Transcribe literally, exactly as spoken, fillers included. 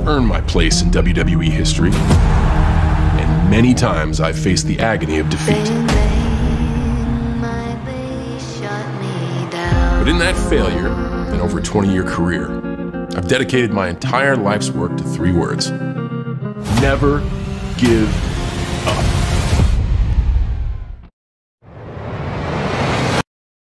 earned my place in W W E history, and many times I've faced the agony of defeat. But in that failure, and over a twenty-year career, I've dedicated my entire life's work to three words: never give